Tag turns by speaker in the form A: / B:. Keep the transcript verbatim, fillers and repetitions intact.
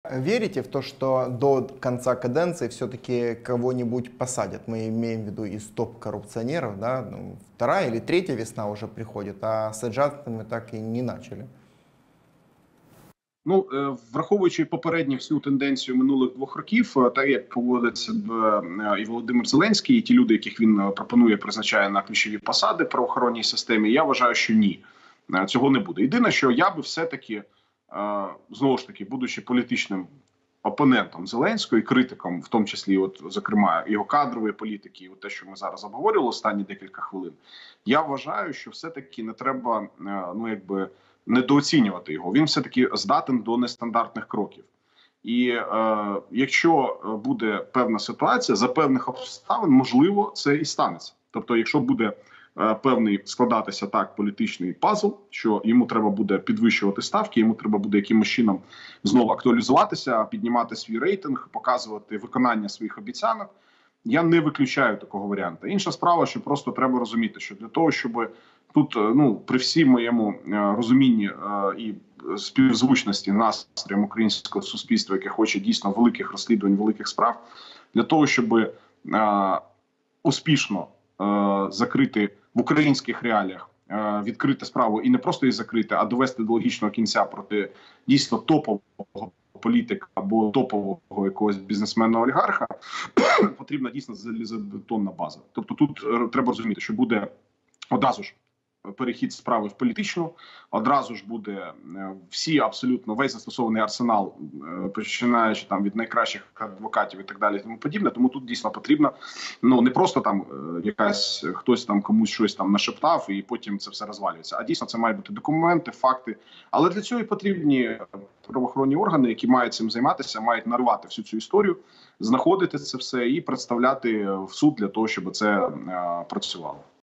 A: Верите в то, что до конца каденции все-таки кого-нибудь посадят? Мы имеем в виду из топ-коррупционеров, да? Ну, вторая или третья весна уже приходит, а саджать мы так и не начали.
B: Ну, враховуючи попередню всю тенденцію минулих двох років, так як поводить себе і Володимир Зеленський, і ті люди, яких він пропонує, призначає на ключові посади в правоохоронній системі, я вважаю, що ні, цього не буде. Єдине, що я би все-таки, знову ж таки, будучи політичним опонентом Зеленського і критиком, в тому числі, от, зокрема, його кадрової політики, і от те, що ми зараз обговорювали останні декілька хвилин, я вважаю, що все-таки не треба, ну, якби, недооцінювати його. Він все-таки здатен до нестандартних кроків. І е, якщо буде певна ситуація, за певних обставин, можливо, це і станеться. Тобто, якщо буде е, певний складатися так політичний пазл, що йому треба буде підвищувати ставки, йому треба буде якимось чином знову актуалізуватися, піднімати свій рейтинг, показувати виконання своїх обіцянок, я не виключаю такого варіанту. Інша справа, що просто треба розуміти, що для того, щоб тут, ну, при всій моєму розумінні і співзвучності настроєм українського суспільства, яке хоче дійсно великих розслідувань, великих справ, для того, щоб е, успішно е, закрити в українських реаліях, е, відкрити справу і не просто її закрити, а довести до логічного кінця проти дійсно топового політика або топового якогось бізнесмена-олігарха, потрібна дійсно залізобетонна база. Тобто тут е, треба розуміти, що буде одразу ж перехід справи в політичну, одразу ж буде всі абсолютно весь застосований арсенал, починаючи там від найкращих адвокатів і так далі, тому подібне. Тому тут дійсно потрібно, ну, не просто там якась хтось там комусь щось там нашептав і потім це все розвалюється, а дійсно це мають бути документи, факти. Але для цього і потрібні правоохоронні органи, які мають цим займатися, мають нарвати всю цю історію, знаходити це все і представляти в суд для того, щоб це е, працювало.